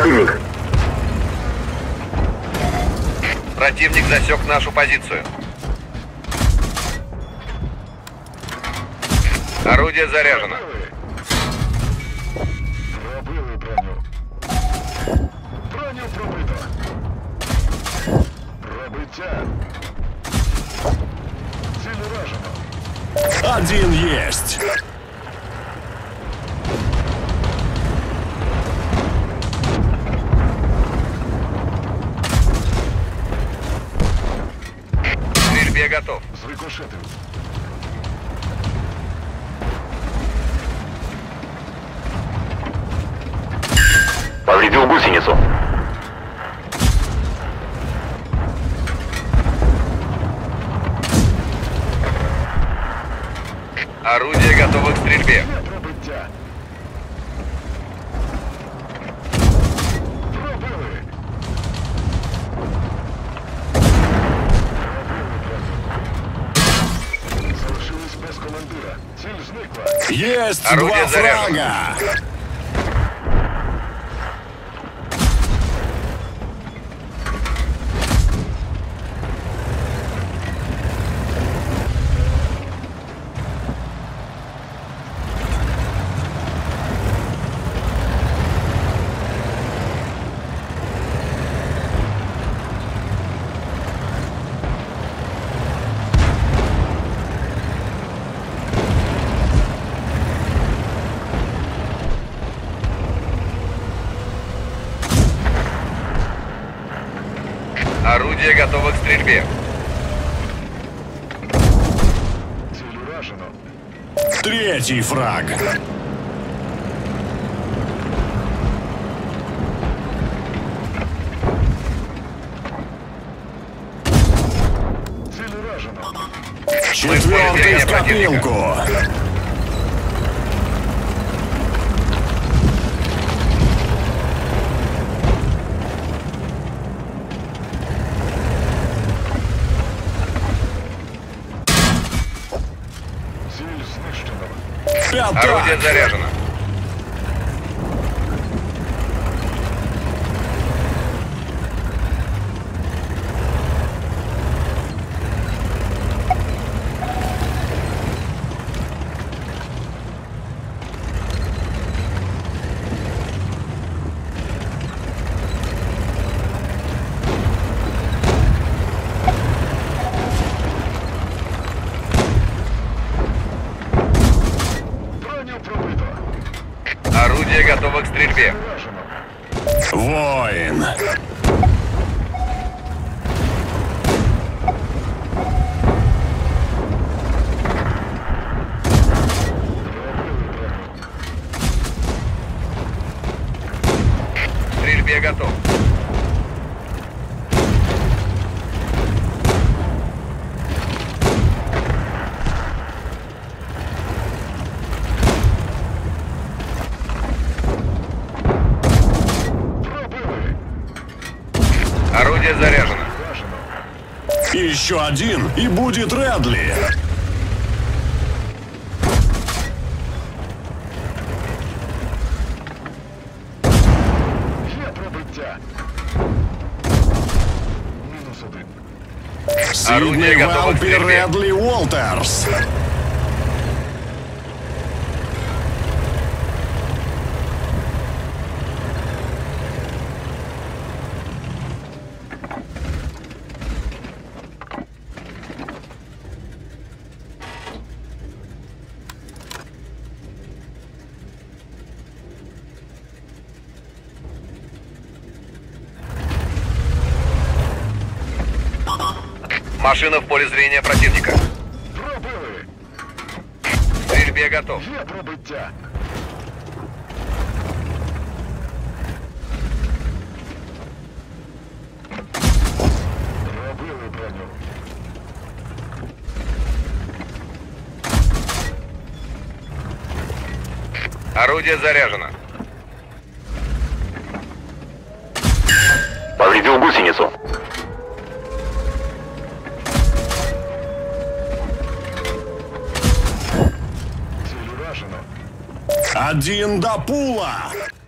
противник. Противник засек нашу позицию. Орудие заряжено. Пробили броню. Броню пробито. Пробиття. Ціль уражено. Один есть. К стрельбе готов. Зрикошетив. Повредил гусеницу. Орудие готово к стрельбе. Пробиття. Пробили. Залишились без командира. Ціль зникла. Есть Орудие два заряжено. фрага. Орудие готово к стрельбе. Ціль уражено. Третий фраг. Ціль уражено. Четвертый в копилку. Ціль знищено. Орудие Пятак. заряжено. Броню пробито. Орудие готово к стрельбе. Уражено. Воин. К стрельбе готов. Пробили. Орудие заряжено. Уражено. Еще один, и будет Редли. Є пробиття. Мінус один. Сильный готово к вампир стрельбе. Редли Уолтерс. Машина в поле зрения противника. Пробили. К стрельбе готов. Є пробиття. Пробили броню. Орудие заряжено. Повредил гусеницу. Ціль уражено. Один до пула.